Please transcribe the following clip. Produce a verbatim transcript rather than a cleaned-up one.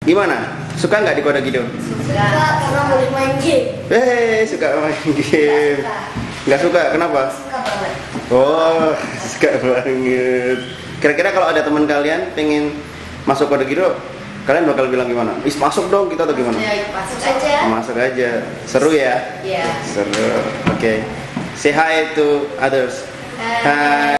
Gimana? Suka nggak di Kode Gido? Suka karena boleh main game. Eh, suka main game. Nggak suka, kenapa? Suka banget. Oh, suka banget. Kira-kira kalau ada teman kalian pengen masuk Kode Gido, kalian bakal bilang gimana? Is masuk dong kita atau gimana? Ya, masuk aja. Masuk aja. Seru ya? Iya. Seru. Oke. Okay. Say hi to others. Hai. Hai.